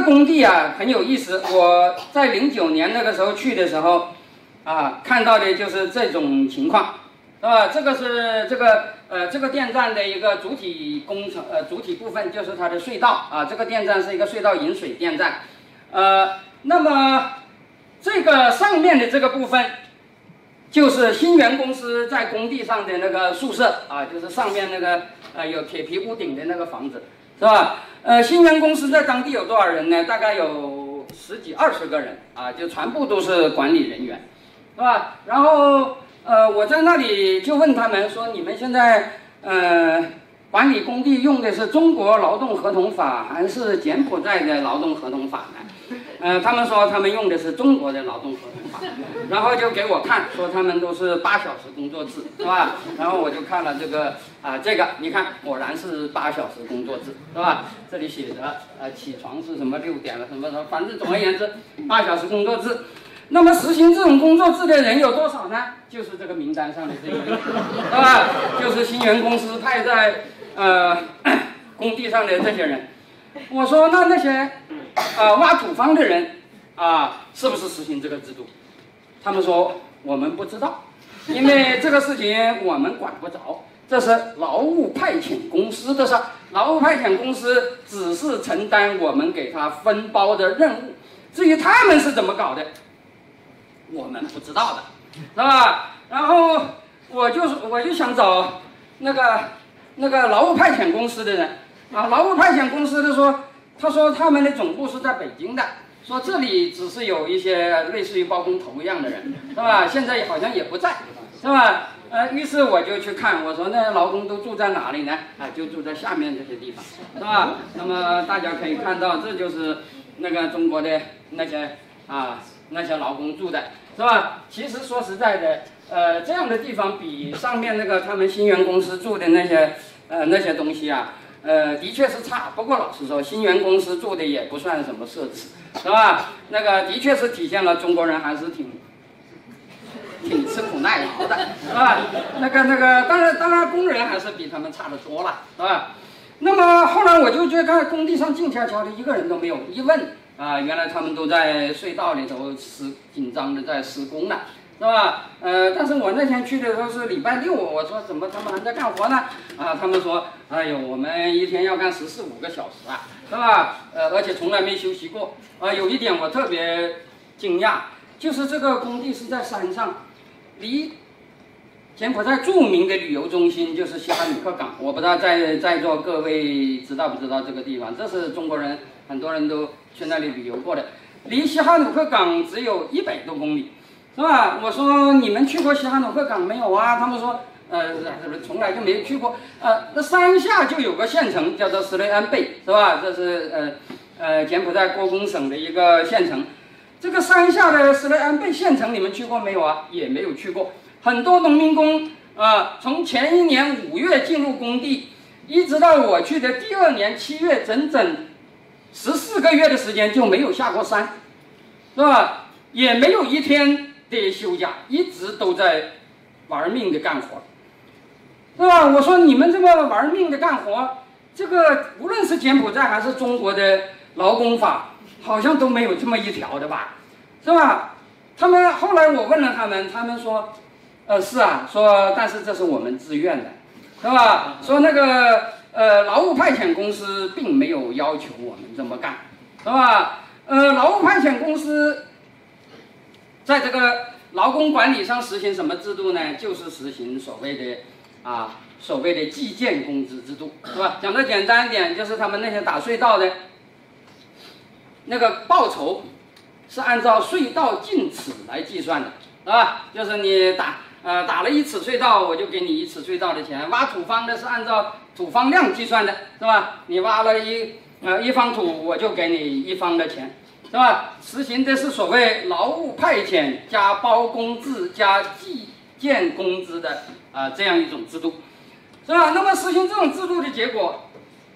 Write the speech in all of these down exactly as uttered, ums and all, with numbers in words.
工地啊很有意思，我在零九年那个时候去的时候，啊，看到的就是这种情况，是吧？这个是这个呃这个电站的一个主体工程呃主体部分，就是它的隧道啊。这个电站是一个隧道引水电站，呃，那么这个上面的这个部分，就是新源公司在工地上的那个宿舍啊，就是上面那个呃有铁皮屋顶的那个房子，是吧？呃，新源公司在当地有多少人呢？大概有十几二十个人啊，就全部都是管理人员，是吧？然后呃，我在那里就问他们说，你们现在呃管理工地用的是中国劳动合同法还是柬埔寨的劳动合同法呢？呃，他们说他们用的是中国的劳动合同法，然后就给我看说他们都是八小时工作制，是吧？然后我就看了这个啊、呃，这个你看果然是八小时工作制，是吧？这里写着呃起床是什么六点了什么什么，反正总而言之八小时工作制。那么实行这种工作制的人有多少呢？就是这个名单上的这个人，是吧？就是新源公司派在呃工地上的这些人。我说那那些啊、呃、挖土方的人啊，是不是实行这个制度？他们说我们不知道，因为这个事情我们管不着，这是劳务派遣公司的事。劳务派遣公司只是承担我们给他分包的任务，至于他们是怎么搞的，我们不知道的，是吧？然后我就我就想找那个那个劳务派遣公司的人啊，劳务派遣公司的说，他说他们的总部是在北京的，说这里只是有一些类似于包工头一样的人，是吧？现在好像也不在，是吧？呃，于是我就去看，我说那劳工都住在哪里呢？啊，就住在下面这些地方，是吧？那么大家可以看到，这就是那个中国的那些啊那些劳工住的，是吧？其实说实在的，呃，这样的地方比上面那个他们新源公司住的那些呃那些东西啊，呃，的确是差。不过老实说，新源公司住的也不算什么奢侈，是吧？那个的确是体现了中国人还是挺。挺吃苦耐劳的，是吧？那个那个，当然当然，工人还是比他们差得多了，是吧？那么后来我就去看工地上静悄悄的，一个人都没有。一问啊，原来他们都在隧道里头施紧张的在施工呢，是吧？呃，但是我那天去的时候是礼拜六，我说怎么他们还在干活呢？啊，他们说，哎呦，我们一天要干十四五个小时啊，是吧？呃，而且从来没休息过。啊，有一点我特别惊讶，就是这个工地是在山上。离柬埔寨著名的旅游中心就是西哈努克港，我不知道在在座各位知道不知道这个地方？这是中国人很多人都去那里旅游过的。离西哈努克港只有一百多公里，是吧？我说你们去过西哈努克港没有啊？他们说呃从来就没有去过。呃，那山下就有个县城叫做斯雷安贝，是吧？这是呃呃柬埔寨郭公省的一个县城。这个山下的斯雷安贝县城，你们去过没有啊？也没有去过。很多农民工啊、呃，从前一年五月进入工地，一直到我去的第二年七月，整整十四个月的时间就没有下过山，是吧？也没有一天的休假，一直都在玩命的干活，是吧？我说你们这么玩命的干活，这个无论是柬埔寨还是中国的劳工法。好像都没有这么一条的吧，是吧？他们后来我问了他们，他们说，呃，是啊，说但是这是我们自愿的，是吧？说那个呃劳务派遣公司并没有要求我们这么干，是吧？呃，劳务派遣公司在这个劳工管理上实行什么制度呢？就是实行所谓的啊所谓的计件工资制度，是吧？讲的简单一点，就是他们那些打隧道的。那个报酬是按照隧道进尺来计算的，是吧？就是你打呃打了一尺隧道，我就给你一尺隧道的钱。挖土方的是按照土方量计算的，是吧？你挖了一呃一方土，我就给你一方的钱，是吧？实行的是所谓劳务派遣加包工制加计件工资的啊、呃、这样一种制度，是吧？那么实行这种制度的结果，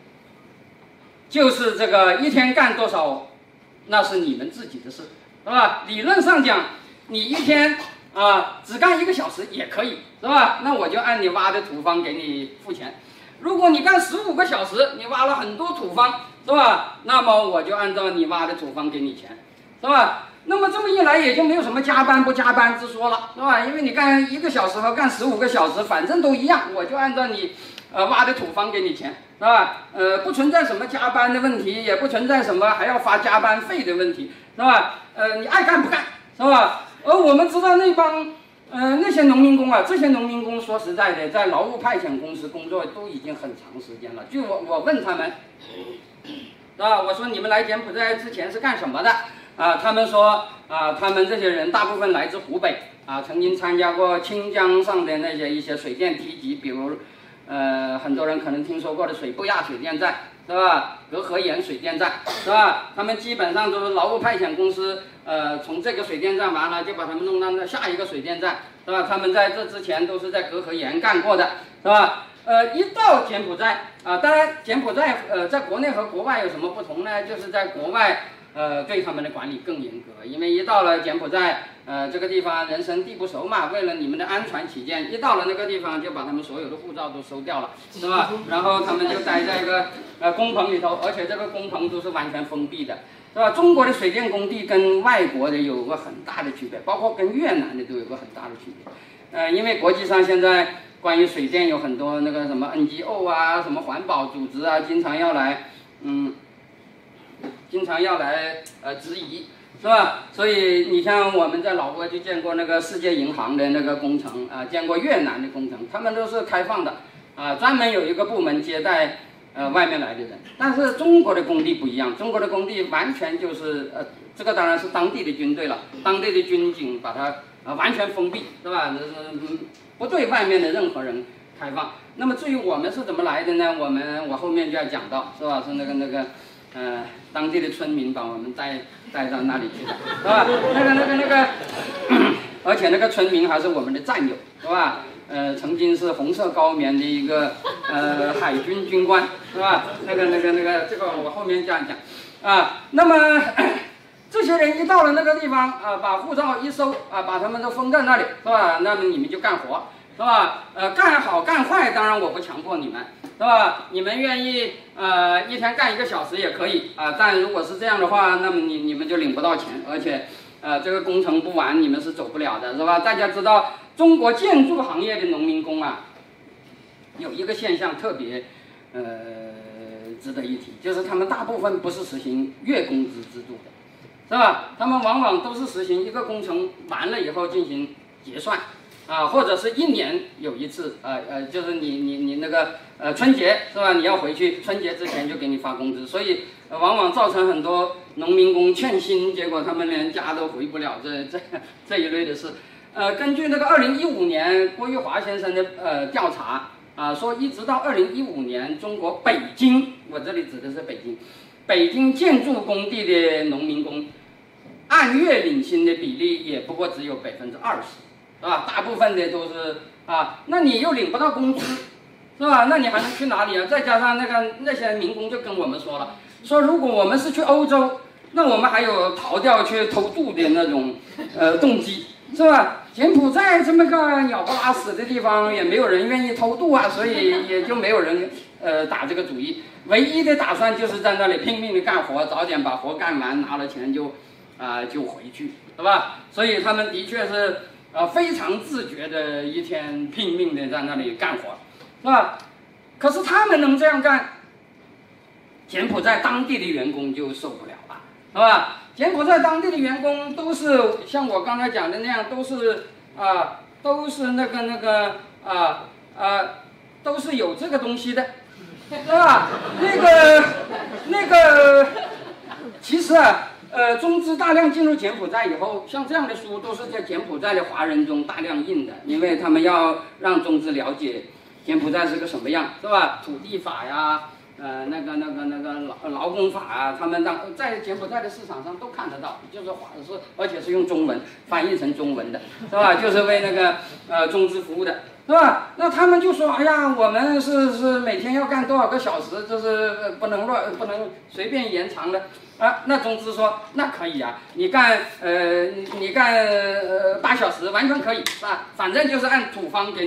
就是这个一天干多少。那是你们自己的事，是吧？理论上讲，你一天啊、呃、只干一个小时也可以，是吧？那我就按你挖的土方给你付钱。 如果你干十五个小时，你挖了很多土方，是吧？那么我就按照你挖的土方给你钱，是吧？那么这么一来，也就没有什么加班不加班之说了，是吧？因为你干一个小时和干十五个小时，反正都一样，我就按照你呃挖的土方给你钱，是吧？呃，不存在什么加班的问题，也不存在什么还要发加班费的问题，是吧？呃，你爱干不干，是吧？而我们知道那帮呃那些农民工啊，这些农民工说实在的，在劳务派遣公司工作都已经很长时间了。据我我问他们，是吧？我说你们来柬埔寨之前是干什么的？啊，他们说啊，他们这些人大部分来自湖北啊，曾经参加过清江上的那些一些水电梯级，比如，呃，很多人可能听说过的水布亚水电站，是吧？隔河岩水电站，是吧？他们基本上都是劳务派遣公司，呃，从这个水电站完了就把他们弄到那下一个水电站，是吧？他们在这之前都是在隔河岩干过的，是吧？呃，一到柬埔寨啊，当然柬埔寨呃，在国内和国外有什么不同呢？就是在国外。呃，对他们的管理更严格，因为一到了柬埔寨，呃，这个地方人生地不熟嘛，为了你们的安全起见，一到了那个地方就把他们所有的护照都收掉了，是吧？然后他们就待在一个呃工棚里头，而且这个工棚都是完全封闭的，是吧？中国的水电工地跟外国的有个很大的区别，包括跟越南的都有个很大的区别，呃，因为国际上现在关于水电有很多那个什么 N G O 啊，什么环保组织啊，经常要来，嗯。经常要来呃质疑，是吧？所以你像我们在老挝就见过那个世界银行的那个工程啊、呃，见过越南的工程，他们都是开放的啊、呃，专门有一个部门接待呃外面来的人。但是中国的工地不一样，中国的工地完全就是呃，这个当然是当地的军队了，当地的军警把它啊、呃、完全封闭，是吧？嗯，不对外面的任何人开放。那么至于我们是怎么来的呢？我们我后面就要讲到，是吧？是那个那个。呃，当地的村民把我们带带到那里去的，是吧？那个、那个、那个，而且那个村民还是我们的战友，是吧？呃，曾经是红色高棉的一个呃海军军官，是吧？那个、那个、那个，这个我后面讲讲啊。那么这些人一到了那个地方啊，把护照一收啊，把他们都封在那里，是吧？那么你们就干活，是吧？呃，干好干坏，当然我不强迫你们。是吧？你们愿意呃一天干一个小时也可以啊、呃，但如果是这样的话，那么你你们就领不到钱，而且呃这个工程不完你们是走不了的，是吧？大家知道中国建筑行业的农民工啊，有一个现象特别呃值得一提，就是他们大部分不是实行月工资制度的，是吧？他们往往都是实行一个工程完了以后进行结算。啊，或者是一年有一次，呃呃，就是你你你那个呃春节是吧？你要回去，春节之前就给你发工资，所以、呃、往往造成很多农民工欠薪，结果他们连家都回不了，这这这一类的事。呃，根据那个二零一五年郭玉华先生的呃调查啊，说一直到二零一五年，中国北京，我这里指的是北京，北京建筑工地的农民工按月领薪的比例也不过只有百分之二十。是吧？大部分的都是啊，那你又领不到工资，是吧？那你还能去哪里啊？再加上那个那些民工就跟我们说了，说如果我们是去欧洲，那我们还有逃掉去偷渡的那种呃动机，是吧？柬埔寨这么个鸟不拉屎的地方，也没有人愿意偷渡啊，所以也就没有人呃打这个主意。唯一的打算就是在那里拼命的干活，早点把活干完，拿了钱就啊、呃、就回去，是吧？所以他们的确是。啊，非常自觉的一天拼命的在那里干活，是吧？可是他们能这样干，柬埔寨当地的员工就受不了了，是吧？柬埔寨当地的员工都是像我刚才讲的那样，都是啊，都是那个那个啊啊，都是有这个东西的，是吧？那个那个，其实啊。呃，中资大量进入柬埔寨以后，像这样的书都是在柬埔寨的华人中大量印的，因为他们要让中资了解柬埔寨是个什么样，是吧？土地法呀，呃，那个那个那个劳劳工法啊，他们让在柬埔寨的市场上都看得到，就是华是而且是用中文翻译成中文的，是吧？就是为那个呃中资服务的。是吧？那他们就说：“哎呀，我们是是每天要干多少个小时，这是不能乱，不能随便延长的。”啊，那中资说：“那可以啊，你干呃你干呃八小时完全可以，是吧？反正就是按土方给你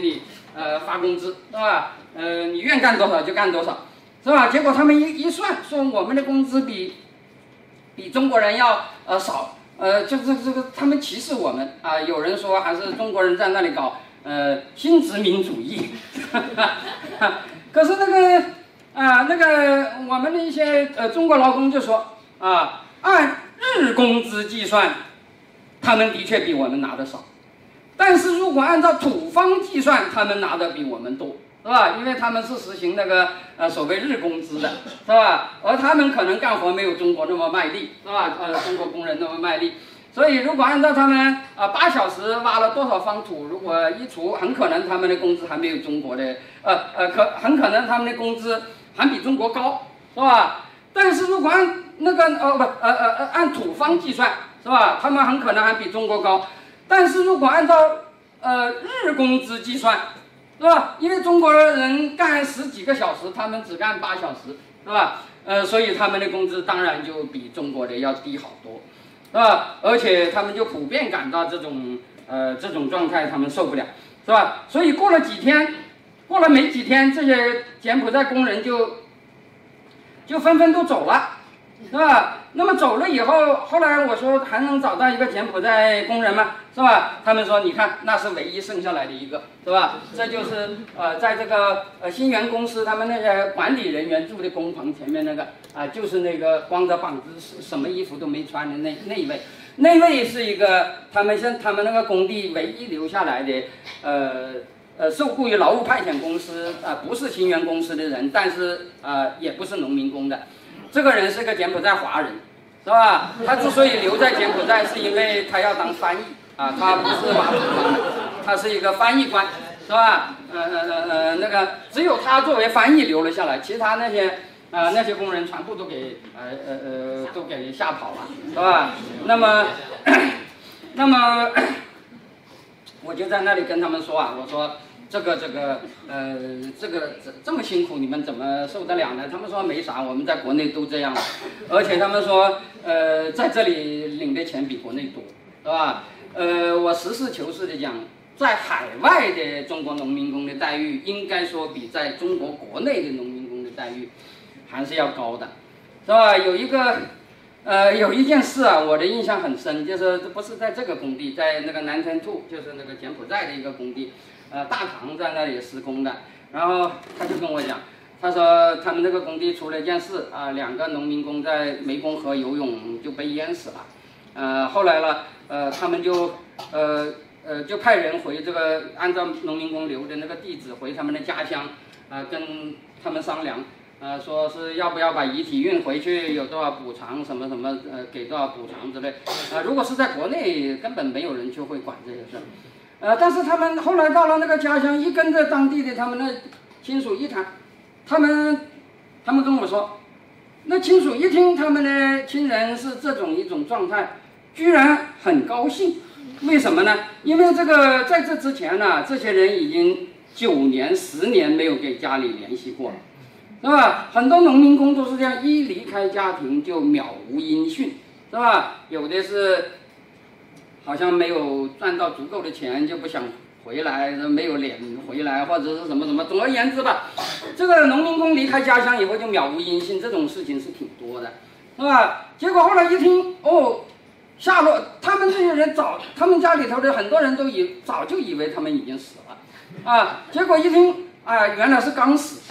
呃发工资，是吧？呃，你愿干多少就干多少，是吧？结果他们一一算，说我们的工资比比中国人要呃少，呃，就是这个他们歧视我们啊、呃。有人说还是中国人在那里搞呃新殖民主义，可是那个啊、呃、那个我们的一些呃中国劳工就说啊，按日工资计算，他们的确比我们拿的少。但是如果按照土方计算，他们拿的比我们多，是吧？因为他们是实行那个呃所谓日工资的，是吧？而他们可能干活没有中国那么卖力，是吧？呃，中国工人那么卖力，所以如果按照他们啊八小时挖了多少方土，如果一除，很可能他们的工资还没有中国的，呃呃，可很可能他们的工资还比中国高，是吧？但是如果按那个呃不呃呃呃按土方计算，是吧？他们很可能还比中国高。但是如果按照呃日工资计算，是吧？因为中国人干十几个小时，他们只干八小时，是吧？呃，所以他们的工资当然就比中国的要低好多，是吧？而且他们就普遍感到这种呃这种状态，他们受不了，是吧？所以过了几天，过了没几天，这些柬埔寨工人就就纷纷都走了。是吧？那么走了以后，后来我说还能找到一个柬埔寨工人吗？是吧？他们说，你看那是唯一剩下来的一个，是吧？这就是呃，在这个呃新源公司他们那些管理人员住的工棚前面那个啊、呃，就是那个光着膀子，什么衣服都没穿的那那一位，那位是一个他们现他们那个工地唯一留下来的呃。呃，受雇于劳务派遣公司啊、呃，不是新源公司的人，但是呃，也不是农民工的。这个人是个柬埔寨华人，是吧？他之所以留在柬埔寨，是因为他要当翻译啊，他不是马祖方的，他是一个翻译官，是吧？呃呃呃呃，那个只有他作为翻译留了下来，其他那些啊、呃、那些工人全部都给呃呃呃都给吓跑了，是吧？那么那么我就在那里跟他们说啊，我说。这个这个呃，这个这这么辛苦，你们怎么受得了呢？他们说没啥，我们在国内都这样，而且他们说，呃，在这里领的钱比国内多，是吧？呃，我实事求是的讲，在海外的中国农民工的待遇，应该说比在中国国内的农民工的待遇还是要高的，是吧？有一个。呃，有一件事啊，我的印象很深，就是不是在这个工地，在那个南城兔，就是那个柬埔寨的一个工地，呃，大堂在那里施工的。然后他就跟我讲，他说他们那个工地出了一件事啊、呃，两个农民工在湄公河游泳就被淹死了。呃，后来呢，呃，他们就呃呃就派人回这个，按照农民工留的那个地址回他们的家乡，啊、呃，跟他们商量。呃，说是要不要把遗体运回去，有多少补偿，什么什么，呃，给多少补偿之类。呃，如果是在国内，根本没有人就会管这些事。呃，但是他们后来到了那个家乡，一跟着当地的他们的亲属一谈，他们他们跟我说，那亲属一听他们的亲人是这种一种状态，居然很高兴。为什么呢？因为这个在这之前呢，这些人已经九年、十年没有给家里联系过了。是吧？很多农民工都是这样，一离开家庭就渺无音讯，是吧？有的是好像没有赚到足够的钱就不想回来，没有脸回来，或者是什么什么。总而言之吧，这个农民工离开家乡以后就渺无音讯，这种事情是挺多的，是吧？结果后来一听，哦，下落他们这些人早，他们家里头的很多人都以早就以为他们已经死了，啊，结果一听。啊，原来是刚死，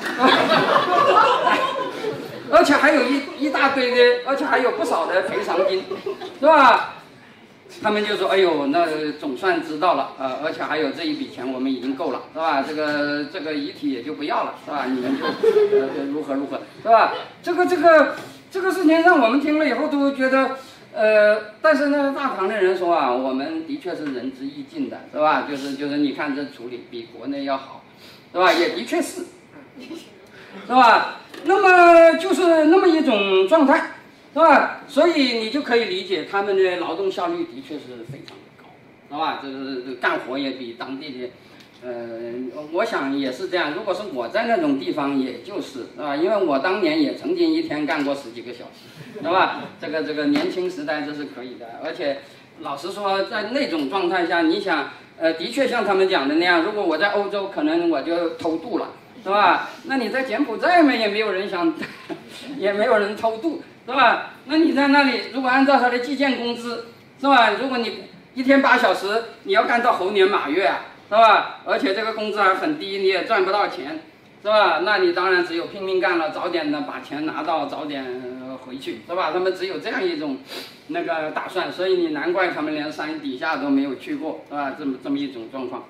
而且还有一一大堆的，而且还有不少的赔偿金，是吧？他们就说：“哎呦，那总算知道了，呃，而且还有这一笔钱，我们已经够了，是吧？这个这个遗体也就不要了，是吧？你们就呃如何如何，是吧？这个这个这个事情让我们听了以后都觉得，呃，但是那个大堂的人说啊，我们的确是仁至义尽的，是吧？就是就是你看这处理比国内要好。”是吧？也的确是，是吧？那么就是那么一种状态，是吧？所以你就可以理解他们的劳动效率的确是非常的高，是吧？就是干活也比当地的，呃，我想也是这样。如果是我在那种地方，也就是，是吧？因为我当年也曾经一天干过十几个小时，是吧？这个这个年轻时代这是可以的，而且老实说，在那种状态下，你想。 呃，的确像他们讲的那样，如果我在欧洲，可能我就偷渡了，是吧？那你在柬埔寨嘛，也没有人想，也没有人偷渡，是吧？那你在那里，如果按照他的计件工资，是吧？如果你一天八小时，你要干到猴年马月啊，是吧？而且这个工资还很低，你也赚不到钱，是吧？那你当然只有拼命干了，早点的把钱拿到，早点回去，是吧？他们只有这样一种那个打算，所以你难怪他们连山底下都没有去过，是吧？这么这么一种状况。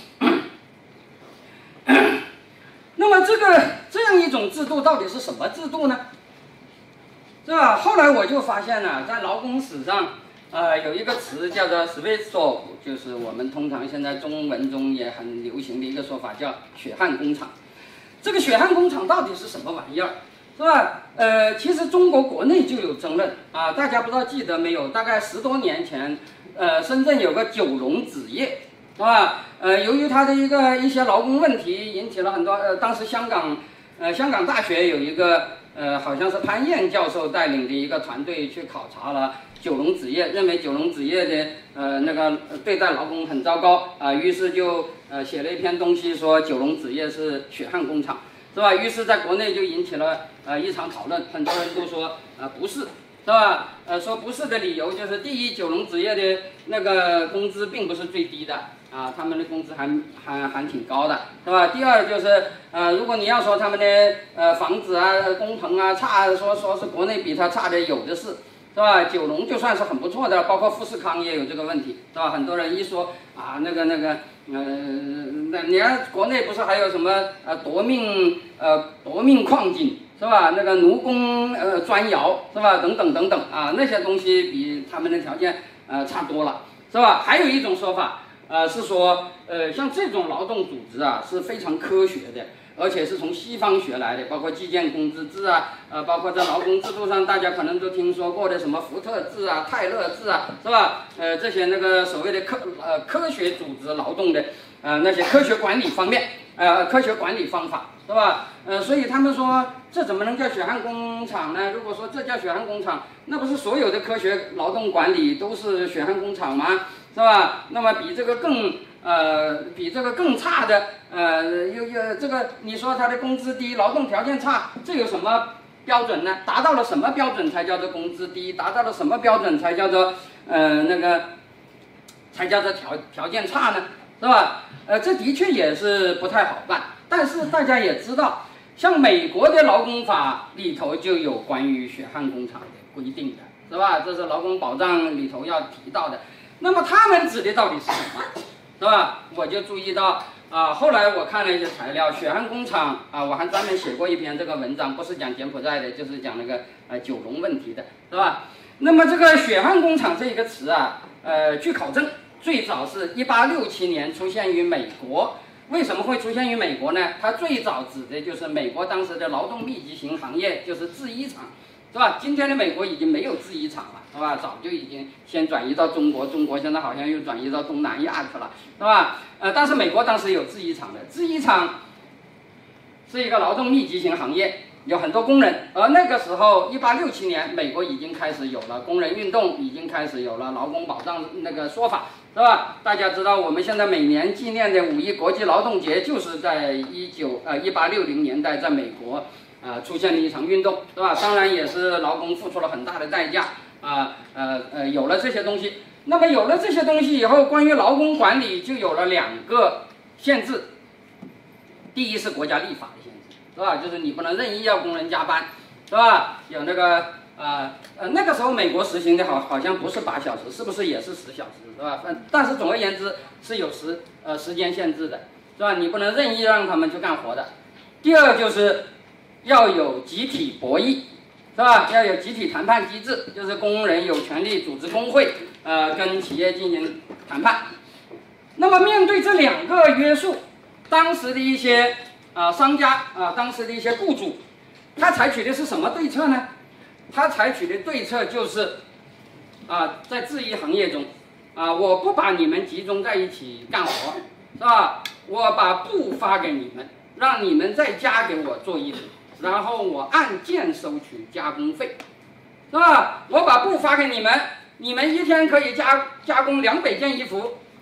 那么这个这样一种制度到底是什么制度呢？是吧？后来我就发现了，在劳工史上。呃，有一个词叫做 sweatshop， 就是我们通常现在中文中也很流行的一个说法，叫血汗工厂。这个血汗工厂到底是什么玩意儿，是吧？呃，其实中国国内就有争论啊，大家不知道记得没有？大概十多年前，呃，深圳有个九龙纸业，是吧？呃，由于它的一个一些劳工问题，引起了很多呃，当时香港呃香港大学有一个呃，好像是潘燕教授带领的一个团队去考察了。九龙纸业认为九龙纸业的呃那个对待劳工很糟糕啊、呃，于是就呃写了一篇东西说九龙纸业是血汗工厂，是吧？于是在国内就引起了呃一场讨论，很多人都说呃不是，是吧？呃说不是的理由就是第一，九龙纸业的那个工资并不是最低的啊，他们的工资还还还挺高的，是吧？第二就是呃如果你要说他们的呃房子啊工程啊差，说说是国内比他差的有的是。是吧？九龙就算是很不错的，包括富士康也有这个问题，是吧？很多人一说啊，那个那个，呃，那你看国内不是还有什么呃夺命呃夺命矿井是吧？那个奴工呃砖窑是吧？等等等等啊，那些东西比他们的条件呃差多了，是吧？还有一种说法，呃是说呃像这种劳动组织啊是非常科学的。而且是从西方学来的，包括计件工资制啊，呃，包括在劳工制度上，大家可能都听说过的什么福特制啊、泰勒制啊，是吧？呃，这些那个所谓的科呃科学组织劳动的，呃那些科学管理方面，呃科学管理方法，是吧？呃，所以他们说这怎么能叫血汗工厂呢？如果说这叫血汗工厂，那不是所有的科学劳动管理都是血汗工厂吗？是吧？那么比这个更。呃，比这个更差的，呃，又又这个，你说他的工资低，劳动条件差，这有什么标准呢？达到了什么标准才叫做工资低？达到了什么标准才叫做呃那个，才叫做条条件差呢？是吧？呃，这的确也是不太好办。但是大家也知道，像美国的劳工法里头就有关于血汗工厂的规定的，是吧？这是劳工保障里头要提到的。那么他们指的到底是什么？是吧？我就注意到啊，后来我看了一些材料，血汗工厂啊，我还专门写过一篇这个文章，不是讲柬埔寨的，就是讲那个呃九龙问题的，是吧？那么这个血汗工厂这一个词啊，呃，据考证，最早是一八六七年出现于美国。为什么会出现于美国呢？它最早指的就是美国当时的劳动密集型行业，就是制衣厂。是吧？今天的美国已经没有制衣厂了，是吧？早就已经先转移到中国，中国现在好像又转移到东南亚去了，是吧？呃，但是美国当时有制衣厂的，制衣厂是一个劳动密集型行业，有很多工人。而那个时候，一八六七年，美国已经开始有了工人运动，已经开始有了劳工保障那个说法，是吧？大家知道，我们现在每年纪念的五一国际劳动节，就是在一九呃一八六零年代在美国。呃，出现了一场运动，是吧？当然也是劳工付出了很大的代价啊，呃呃，有了这些东西，那么有了这些东西以后，关于劳工管理就有了两个限制。第一是国家立法的限制，是吧？就是你不能任意要工人加班，是吧？有那个呃呃，那个时候美国实行的好好像不是八小时，是不是也是十小时，是吧？但但是总而言之是有时呃时间限制的，是吧？你不能任意让他们去干活的。第二就是。要有集体博弈，是吧？要有集体谈判机制，就是工人有权利组织工会，呃，跟企业进行谈判。那么面对这两个约束，当时的一些啊、呃、商家啊、呃，当时的一些雇主，他采取的是什么对策呢？他采取的对策就是啊、呃，在制衣行业中啊、呃，我不把你们集中在一起干活，是吧？我把布发给你们，让你们在家给我做衣服。然后我按件收取加工费，是吧？我把布发给你们，你们一天可以加加工两百件衣服，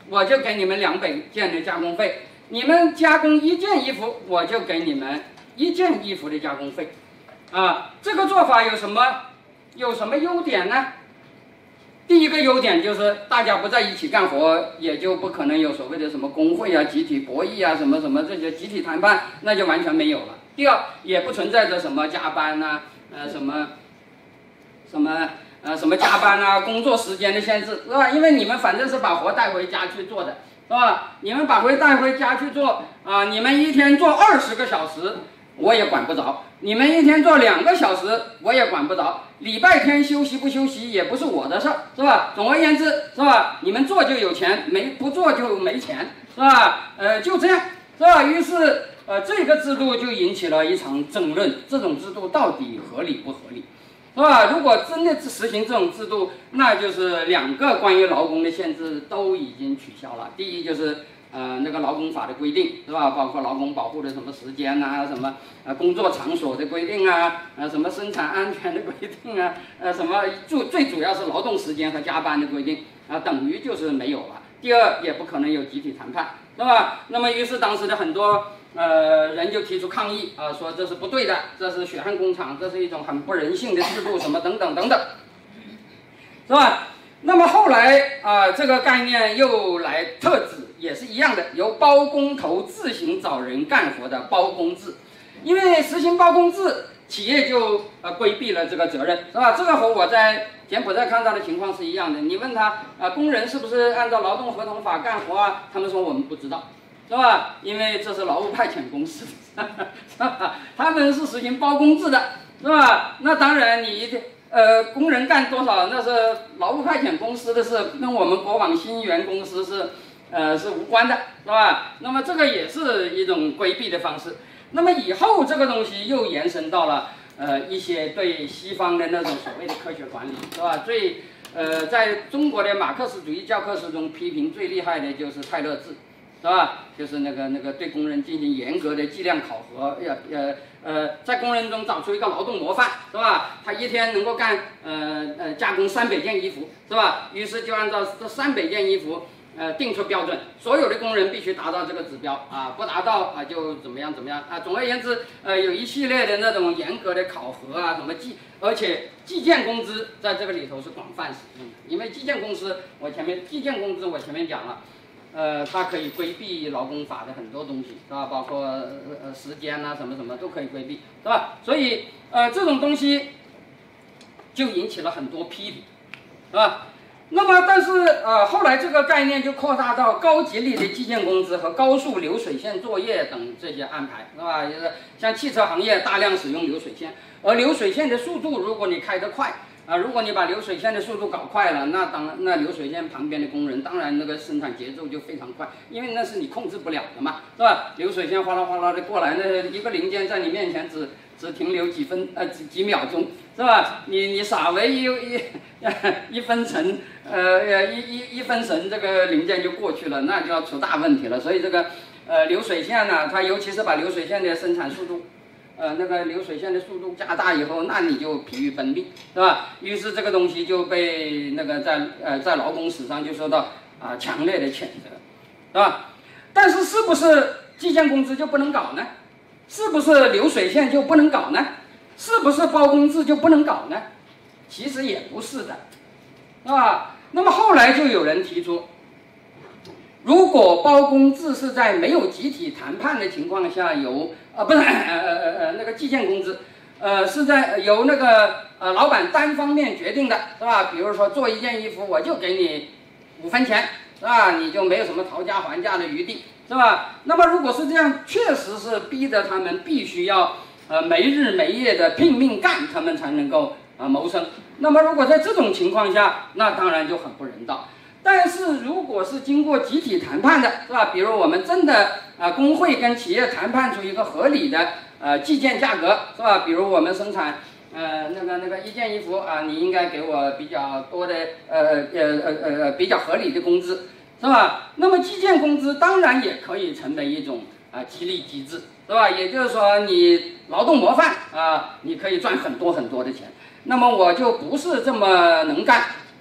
我就给你们两百件的加工费；你们加工一件衣服，我就给你们一件衣服的加工费。啊，这个做法有什么有什么优点呢？第一个优点就是大家不在一起干活，也就不可能有所谓的什么工会啊、集体博弈啊、什么什么这些集体谈判，那就完全没有了。第二，也不存在着什么加班呐、呃什么什么呃什么加班啊、工作时间的限制，是吧？因为你们反正是把活带回家去做的，是吧？你们把活带回家去做啊、呃，你们一天做二十个小时，我也管不着；你们一天做两个小时，我也管不着。礼拜天休息不休息也不是我的事儿，是吧？总而言之，是吧？你们做就有钱，没不做就没钱，是吧？呃，就这样，是吧？于是，呃，这个制度就引起了一场争论，这种制度到底合理不合理，是吧？如果真的实行这种制度，那就是两个关于劳工的限制都已经取消了。第一就是呃那个劳工法的规定，是吧？包括劳工保护的什么时间啊，什么呃工作场所的规定啊，呃什么生产安全的规定啊，呃什么最最主要是劳动时间和加班的规定啊，等于就是没有了。第二，也不可能有集体谈判，是吧？那么于是当时的很多呃人就提出抗议啊、呃，说这是不对的，这是血汗工厂，这是一种很不人性的制度，什么等等等等，是吧？那么后来啊、呃，这个概念又来特指，也是一样的，由包工头自行找人干活的包工制。因为实行包工制，企业就呃规避了这个责任，是吧？这个和我在柬埔寨看到的情况是一样的。你问他啊、呃，工人是不是按照劳动合同法干活啊？他们说我们不知道，是吧？因为这是劳务派遣公司，是吧？他们是实行包工制的，是吧？那当然你一定。呃，工人干多少那是劳务派遣公司的事，跟我们国网新源公司是，呃，是无关的，是吧？那么这个也是一种规避的方式。那么以后这个东西又延伸到了呃一些对西方的那种所谓的科学管理，是吧？最呃在中国的马克思主义教科书中批评最厉害的就是泰勒制。是吧？就是那个那个对工人进行严格的计量考核，要呃呃，在工人中找出一个劳动模范，是吧？他一天能够干呃呃加工三百件衣服，是吧？于是就按照这三百件衣服呃定出标准，所有的工人必须达到这个指标啊，不达到啊就怎么样怎么样啊。总而言之，呃有一系列的那种严格的考核啊，什么计，而且计件工资在这个里头是广泛使用的，因为计件公司我前面计件工资我前面讲了。呃，它可以规避劳工法的很多东西，是吧？包括呃时间呐、啊，什么什么都可以规避，是吧？所以呃这种东西就引起了很多批评，是吧？那么但是呃后来这个概念就扩大到高级力的计件工资和高速流水线作业等这些安排，是吧？就是像汽车行业大量使用流水线，而流水线的速度，如果你开得快。啊，如果你把流水线的速度搞快了，那当然，那流水线旁边的工人当然那个生产节奏就非常快，因为那是你控制不了的嘛，是吧？流水线哗啦哗啦的过来，那一个零件在你面前只只停留几分呃几几秒钟，是吧？你你稍微一一一分成呃一一一分神，这个零件就过去了，那就要出大问题了。所以这个呃流水线呢、啊，它尤其是把流水线的生产速度。呃，那个流水线的速度加大以后，那你就疲于奔命，是吧？于是这个东西就被那个在呃在劳工史上就受到啊、呃、强烈的谴责，是吧？但是是不是计件工资就不能搞呢？是不是流水线就不能搞呢？是不是包工制就不能搞呢？其实也不是的，是吧？那么后来就有人提出。如果包工制是在没有集体谈判的情况下由呃不是呃呃呃那个计件工资，呃是在由那个呃老板单方面决定的，是吧？比如说做一件衣服我就给你五分钱，是吧？你就没有什么讨价还价的余地，是吧？那么如果是这样，确实是逼得他们必须要呃没日没夜的拼命干，他们才能够呃谋生。那么如果在这种情况下，那当然就很不人道。但是如果是经过集体谈判的，是吧？比如我们真的啊、呃、工会跟企业谈判出一个合理的呃计件价格，是吧？比如我们生产呃那个那个一件衣服啊、呃，你应该给我比较多的呃呃呃呃比较合理的工资，是吧？那么计件工资当然也可以成为一种啊、呃、激励机制，是吧？也就是说你劳动模范啊、呃，你可以赚很多很多的钱，那么我就不是这么能干。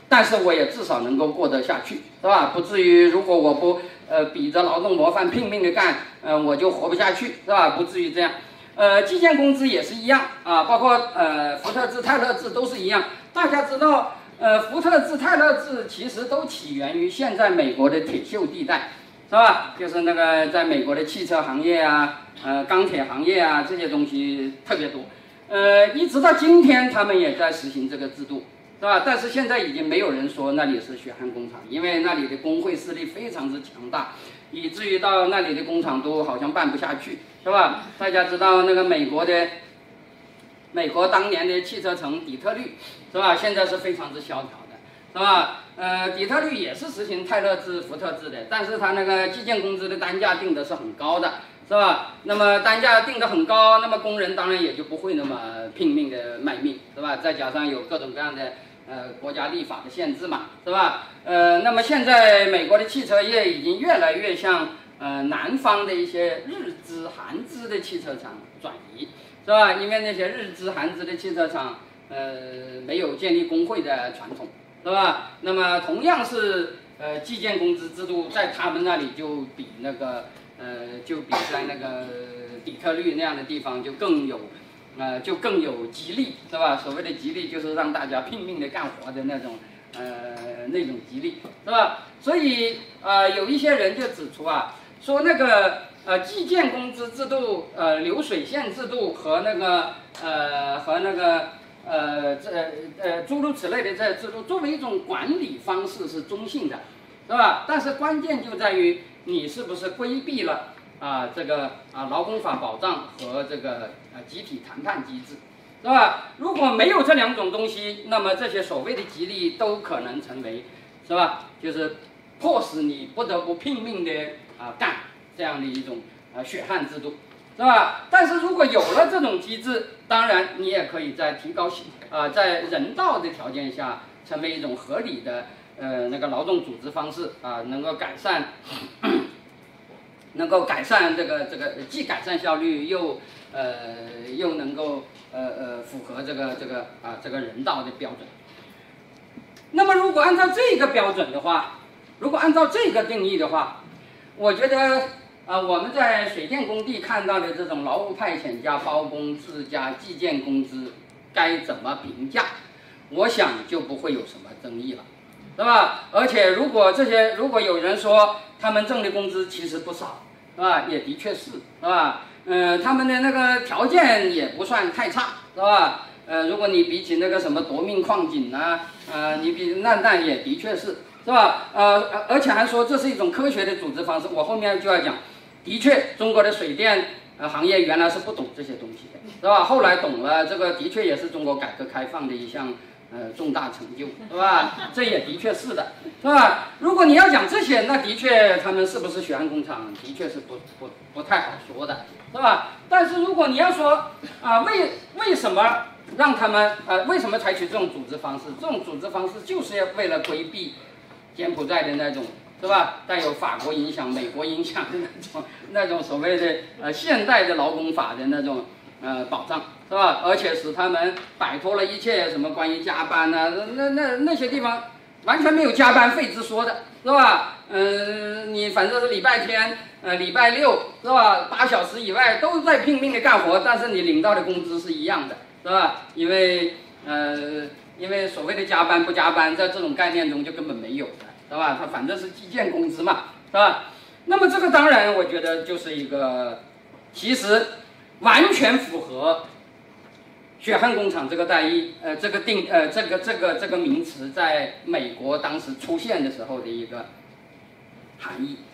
但是我也至少能够过得下去，是吧？不至于如果我不呃比着劳动模范拼命的干，呃我就活不下去，是吧？不至于这样。呃，计件工资也是一样啊，包括呃福特制、泰勒制都是一样。大家知道，呃福特制、泰勒制其实都起源于现在美国的铁锈地带，是吧？就是那个在美国的汽车行业啊，呃钢铁行业啊这些东西特别多。呃，一直到今天他们也在实行这个制度。是吧？但是现在已经没有人说那里是血汗工厂，因为那里的工会势力非常之强大，以至于到那里的工厂都好像办不下去，是吧？大家知道那个美国的，美国当年的汽车城底特律，是吧？现在是非常之萧条的，是吧？呃，底特律也是实行泰勒制、福特制的，但是它那个计件工资的单价定的是很高的，是吧？那么单价定得很高，那么工人当然也就不会那么拼命的卖命，是吧？再加上有各种各样的。呃，国家立法的限制嘛，是吧？呃，那么现在美国的汽车业已经越来越向呃南方的一些日资、韩资的汽车厂转移，是吧？因为那些日资、韩资的汽车厂，呃，没有建立工会的传统，是吧？那么同样是呃计件工资制度，在他们那里就比那个呃就比在那个底特律那样的地方就更有。呃，就更有激励，是吧？所谓的激励，就是让大家拼命的干活的那种，呃，那种激励，是吧？所以，呃，有一些人就指出啊，说那个呃计件工资制度、呃流水线制度和那个呃和那个呃这呃诸如此类的这制度，作为一种管理方式是中性的，是吧？但是关键就在于你是不是规避了。啊，这个啊，劳工法保障和这个啊集体谈判机制，是吧？如果没有这两种东西，那么这些所谓的激励都可能成为，是吧？就是迫使你不得不拼命的啊干这样的一种啊血汗制度，是吧？但是如果有了这种机制，当然你也可以在提高啊在人道的条件下，成为一种合理的呃那个劳动组织方式啊，能够改善。能够改善这个这个既改善效率又呃又能够呃呃符合这个这个啊这个人道的标准。那么如果按照这个标准的话，如果按照这个定义的话，我觉得啊、呃、我们在水电工地看到的这种劳务派遣加包工制加计件工资该怎么评价，我想就不会有什么争议了。是吧？而且如果这些，如果有人说他们挣的工资其实不少，是吧？也的确是，是吧？嗯、呃，他们的那个条件也不算太差，是吧？呃，如果你比起那个什么夺命矿井啊，呃，你比那那也的确是，是吧？呃，而且还说这是一种科学的组织方式。我后面就要讲，的确，中国的水电呃行业原来是不懂这些东西的，是吧？后来懂了，这个的确也是中国改革开放的一项。呃，重大成就，是吧？这也的确是的，是吧？如果你要讲这些，那的确他们是不是血汗工厂，的确是不不不太好说的，是吧？但是如果你要说啊、呃，为为什么让他们呃，为什么采取这种组织方式？这种组织方式就是要为了规避柬埔寨的那种，是吧？带有法国影响、美国影响的那种那种所谓的呃现代的劳工法的那种。呃，保障是吧？而且使他们摆脱了一切什么关于加班呢、啊？那那那些地方完全没有加班费之说的，是吧？嗯、呃，你反正是礼拜天、呃礼拜六是吧？八小时以外都在拼命的干活，但是你领到的工资是一样的，是吧？因为呃，因为所谓的加班不加班，在这种概念中就根本没有的，是吧？它反正是计件工资嘛，是吧？那么这个当然，我觉得就是一个其实。完全符合血汗工厂这个代义，呃，这个定，呃，这个这个这个名词在美国当时出现的时候的一个含义。